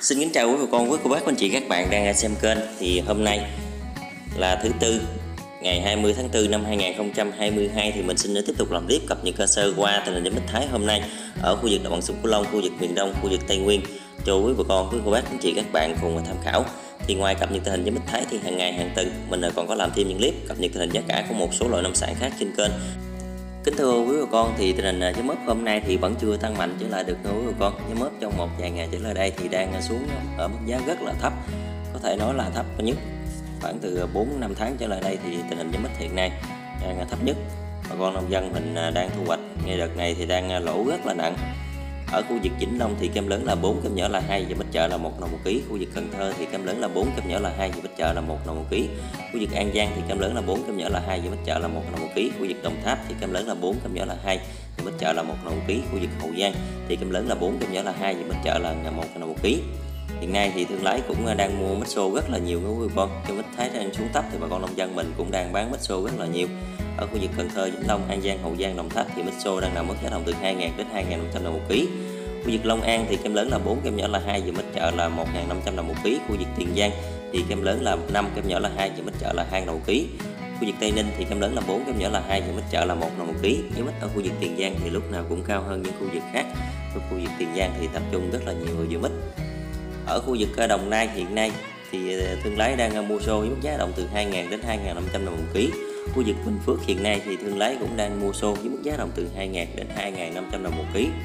Xin kính chào quý bà con, quý cô bác, anh chị, các bạn đang xem kênh. Thì hôm nay là thứ Tư, ngày 20 tháng 4 năm 2022 thì mình xin tiếp tục làm clip cập nhật sơ qua tình hình gió Mít Thái hôm nay ở khu vực đồng bằng sông Cửu Long, khu vực miền Đông, khu vực Tây Nguyên cho quý bà con, quý cô bác, anh chị, các bạn cùng tham khảo. Thì ngoài cập nhật tình hình gió Mít Thái thì hàng ngày hàng tuần mình còn có làm thêm những clip cập nhật tình hình giá cả của một số loại nông sản khác trên kênh. Kính thưa quý bà con, thì tình hình giá mớp hôm nay thì vẫn chưa tăng mạnh trở lại được quý bà con. Giá mớp trong một vài ngày trở lại đây thì đang xuống ở mức giá rất là thấp, có thể nói là thấp nhất khoảng từ 4-5 tháng trở lại đây thì tình hình giá mít hiện nay đang thấp nhất. Bà con nông dân mình đang thu hoạch ngay đợt này thì đang lỗ rất là nặng. Ở khu vực Vĩnh Long thì cam lớn là 4, cam nhỏ là 2 và bít chợ là 1 đồng một ký. Khu vực Cần Thơ thì cam lớn là 4, cam nhỏ là 2 và bít chợ là 1 đồng một ký. Khu vực An Giang thì cam lớn là 4, cam nhỏ là 2 và bít chợ là 1 đồng một ký. Khu vực Đồng Tháp thì cam lớn là 4, cam nhỏ là 2 và bít chợ là 1 đồng một ký. Khu vực Hậu Giang thì cam lớn là 4, cam nhỏ là 2 và bít chợ là 1 đồng một ký. Hiện nay thì thương lái cũng đang mua mít xô rất là nhiều quý bà con. Cái mít Thái đang xuống thấp thì bà con nông dân mình cũng đang bán mít xô rất là nhiều. Ở khu vực Cần Thơ, Vĩnh Long, An Giang, Hậu Giang, Đồng Tháp thì mít xô đang nằm mức giá đồng từ 2.000 đến 2.500 đồng một ký. Khu vực Long An thì cam lớn là 4, cam nhỏ là 2 và mít chợ là 1.500 đồng một ký. Khu vực Tiền Giang thì cam lớn là 5, cam nhỏ là 2 và mít chợ là 2 đồng một ký. Khu vực Tây Ninh thì cam lớn là 4, cam nhỏ là 2 và mít chợ là 1 đồng một ký. Giá mít ở khu vực Tiền Giang thì lúc nào cũng cao hơn những khu vực khác. Ở khu vực Tiền Giang thì tập trung rất là nhiều người mít. Ở khu vực Đồng Nai hiện nay thì thương lái đang mua xô với mức giá động từ 2.000 đến 2.500 đồng một ký. Khu vực Bình Phước hiện nay thì thương lái cũng đang mua xô với mức giá động từ 2.000 đến 2.500 đồng một ký.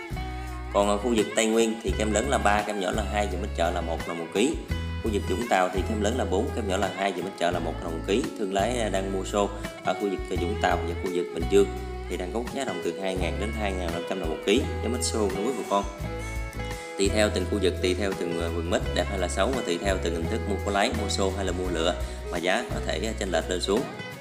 Còn ở khu vực Tây Nguyên thì cam lớn là 3, cam nhỏ là 2 và mít chợ là 1 đồng một ký. Khu vực Vũng Tàu thì cam lớn là 4, cam nhỏ là 2 và mít chợ là 1 đồng một ký. Thương lái đang mua xô ở khu vực Vũng Tàu và khu vực Bình Dương thì đang có giá đồng từ 2.000 đến 2.500 đồng một ký. Giá mít xô của quý bà con. Tùy theo từng khu vực, tùy theo từng vườn mít đẹp hay là xấu, và tùy theo từng hình thức mua có lấy, mua xô hay là mua lựa mà giá có thể chênh lệch lên xuống.